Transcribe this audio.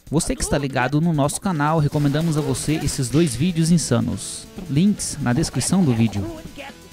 Você que está ligado no nosso canal, recomendamos a você esses dois vídeos insanos. Links na descrição do vídeo.